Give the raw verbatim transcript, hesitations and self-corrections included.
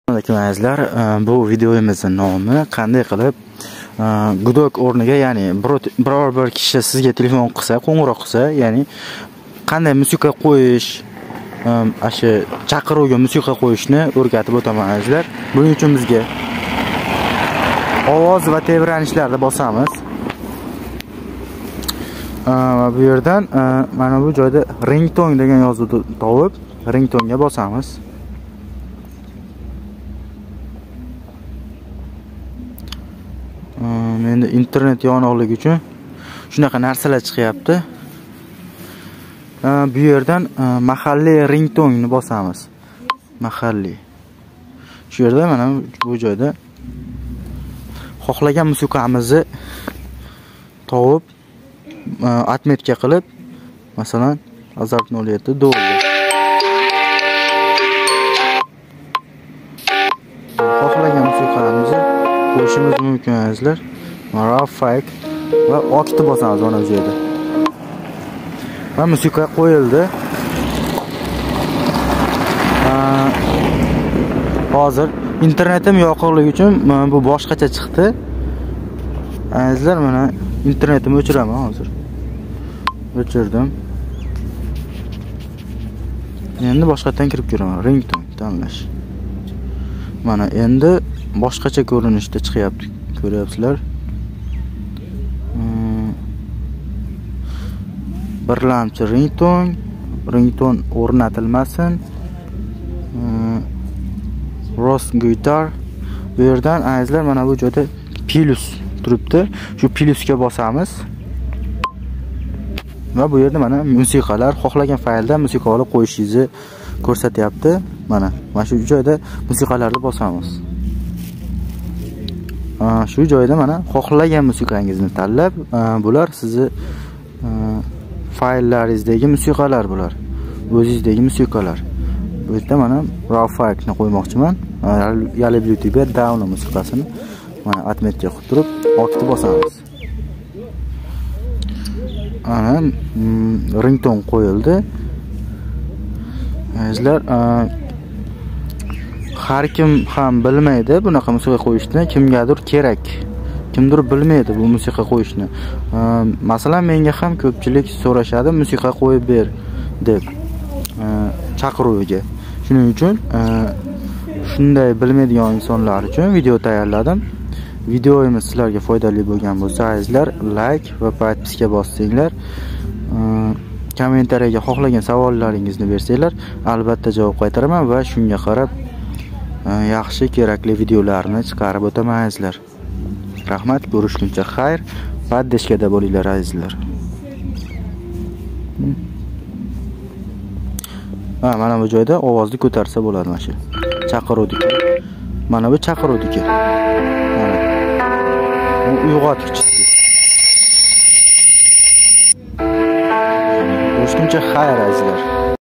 Azizlar, bu videomizning nomi qanday qilib gudok o'rniga, ya'ni biror bir kishi sizga telefon qilsa, qo'ng'iroq qilsa, ya'ni qanday musiqa qo'yish, asha chaqiruvga musiqa qo'yishni o'rgatib o'taman azizlar. Buning uchun bizga ovoz va tebranishlarni bosamiz. Va bu yerdan mana bu joyda ringtone degan yozuvni topib, ringtonga bosamiz. Menda internet yo'qligi uchun shunaqa narsalar chiqyapti. Bu yerdan mahalliy ringtone bosamiz. Mahalliy. Shu yerda mana bu joyda xohlagan musiqamizni topib, atmetga qilib, masalan, Azart nol yetti doldi. Xohlagan musiqamizni qo'yishimiz mumkin azizlar. Raw fake va okni bosamiz mana bu yerda. Va musiqa qo'yildi. Hozir internetim yo'qligi uchun bu boshqacha chiqdi. Azizlar, mana internetimni o'chiraman hozir. O'chirdim. Endi boshqadan kirib ko'raman. Ringtone tanlash. Mana endi boshqacha ko'rinishda chiqyapti. Ko'ryapsizlar? Birlamchi ringtone, ringtone o'rnatilmasin. Rose guitar. Bu yerdan azizlar mana bu joyda plus turibdi. Shu plusga bosamiz. Va bu yerda mana musiqalar, xohlagan fayldan musiqa olib qo'yishingizni ko'rsatyapti. Mana, mana shu joyda musiqalarni bosamiz. Shu joyda mana xohlagan musiqangizni tanlab, bular sizni fayllaringizdagi musiqalar bular. O'zingizdagi musiqalar. Bu yerda mana raw file-ni qo'ymoqchiman. Yali Bluetooth down musiqasini mana atmetga qo'yib turib, okni bosamiz. Ana ringtone qo'yildi. Azizlar, har kim ham bilmaydi bunaqa musiqa qo'yishni, kimgadir kerak. Kimdir bilmaydi bu musiqa qo'yishni. Masalan, menga ham ko'pchilik so'rashadi, musiqa qo'yib ber deb chaqiruvga. Shuning uchun shunday bilmaydigan insonlar uchun video tayyorladim. Videomiz sizlarga foydali bo'lgan bo'lsa, azizlar, like va podpiska bossanglar, kommentariyaga xohlagan savollaringizni bersanglar, albatta javob qaytaraman va shunga qarab yaxshi, kerakli videolarni chiqarib o'taman azizlar. Rahmat, ko'rishguncha xayr, poddeshkada bo'linglar azizlar. Ha, mana bu joyda ovozni ko'tarsa bo'ladi mana shu. Chaqiruvdiki. Mana bu chaqiruvdiki. Mana. Bu uyg'otgich. Ko'rishguncha xayr azizlar.